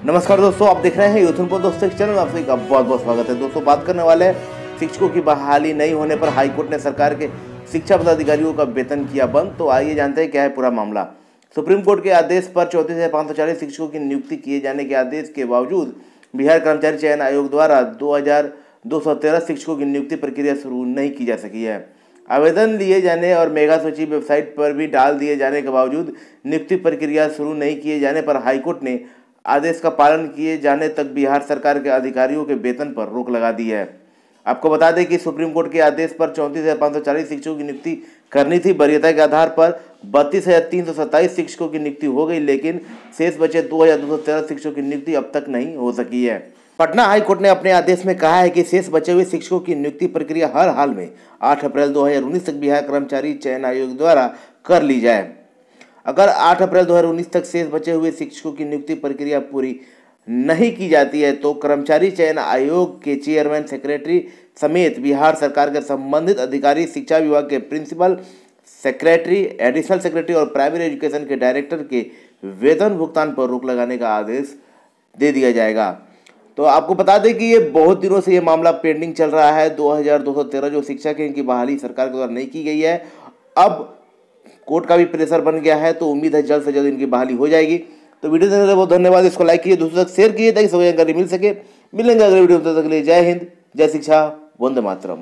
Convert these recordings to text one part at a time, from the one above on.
नमस्कार दोस्तों, आप देख रहे हैं यूथ इनपुट दोस्तों इस चैनल में आप सभी का बहुत बहुत स्वागत है। दोस्तों बात करने वाले हैं शिक्षकों की बहाली नहीं होने पर हाईकोर्ट ने सरकार के शिक्षा पदाधिकारियों का वेतन किया बंद। तो आइए जानते हैं क्या है पूरा मामला। सुप्रीम कोर्ट के आदेश पर 34,540 शिक्षकों की नियुक्ति किए जाने के आदेश के बावजूद बिहार कर्मचारी चयन आयोग द्वारा 2,213 शिक्षकों की नियुक्ति प्रक्रिया शुरू नहीं की जा सकी है। आवेदन लिए जाने और मेगा सूची वेबसाइट पर भी डाल दिए जाने के बावजूद नियुक्ति प्रक्रिया शुरू नहीं किए जाने पर हाईकोर्ट ने आदेश का पालन किए जाने तक बिहार सरकार के अधिकारियों के वेतन पर रोक लगा दी है। आपको बता दें कि सुप्रीम कोर्ट के आदेश पर 34,540 शिक्षकों की नियुक्ति करनी थी। वरीयता के आधार पर 32,327 शिक्षकों की नियुक्ति हो गई, लेकिन शेष बचे 2,213 शिक्षकों की नियुक्ति अब तक नहीं हो सकी है। पटना हाईकोर्ट ने अपने आदेश में कहा है कि शेष बचे हुए शिक्षकों की नियुक्ति प्रक्रिया हर हाल में 8 अप्रैल 2019 तक बिहार कर्मचारी चयन आयोग द्वारा कर ली जाए। अगर 8 अप्रैल 2019 तक शेष बचे हुए शिक्षकों की नियुक्ति प्रक्रिया पूरी नहीं की जाती है तो कर्मचारी चयन आयोग के चेयरमैन, सेक्रेटरी समेत बिहार सरकार के संबंधित अधिकारी, शिक्षा विभाग के प्रिंसिपल सेक्रेटरी, एडिशनल सेक्रेटरी और प्राइमरी एजुकेशन के डायरेक्टर के वेतन भुगतान पर रोक लगाने का आदेश दे दिया जाएगा। तो आपको बता दें कि ये बहुत दिनों से ये मामला पेंडिंग चल रहा है। 2,213 जो शिक्षक हैं इनकी बहाली सरकार के द्वारा नहीं की गई है। अब कोर्ट का भी प्रेशर बन गया है, तो उम्मीद है जल्द से जल्द इनकी बहाली हो जाएगी। तो वीडियो देखने के लिए बहुत धन्यवाद। इसको लाइक कीजिए, दूसरों तक शेयर कीजिए ताकि सभी जानकारी मिल सके। मिलेंगे अगले वीडियो में, तब तक के लिए जय हिंद, जय शिक्षा, वंदे मातरम।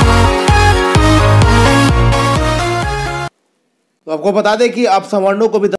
तो आपको बता दें कि अब सवर्णों को भी